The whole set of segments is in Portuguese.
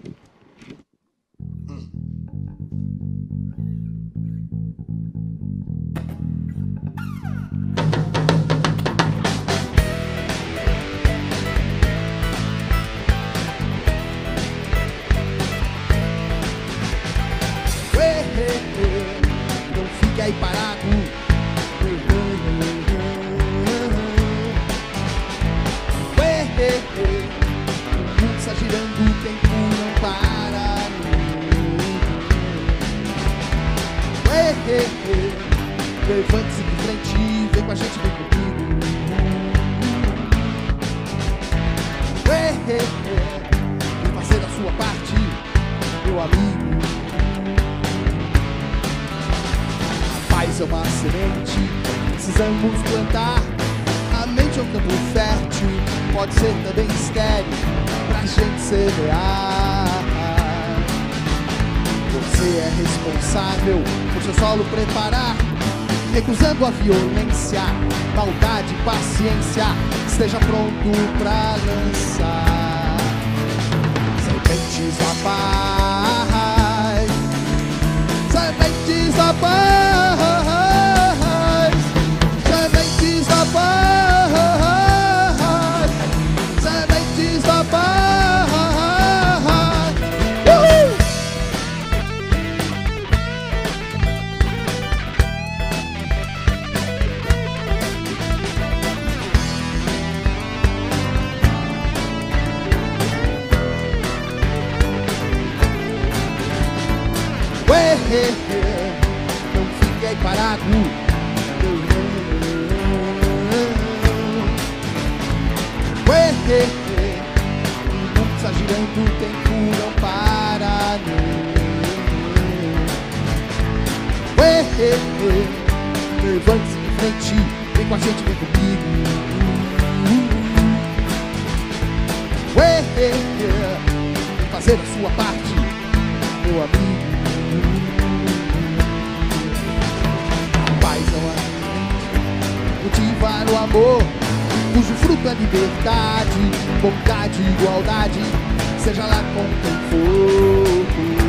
Não fique aí parado. O mundo está girando, o tempo não para. Levante-se de frente, vem com a gente, vem comigo. Vem fazer a sua parte, meu amigo. A paz é uma semente, precisamos plantar. A mente é um campo fértil, pode ser também estéril, pra gente semear. Você é responsável por seu solo preparar, recusando a violência, maldade, paciência. Esteja pronto pra lançar sementes da paz, sementes da paz, sementes da paz, sementes da paz. Não fique aí parado. O mundo está girando, o tempo não para. Levante-se de frente, vem com a gente, vem comigo. Vem fazer a sua parte, meu amigo. Cultivar o amor, cujo fruto é liberdade, bondade, igualdade, seja lá com quem for.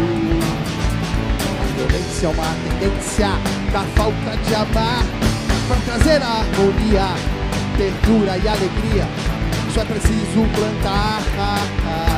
A violência é uma tendência da falta de amar, para trazer a harmonia, ternura e alegria. Só é preciso plantar.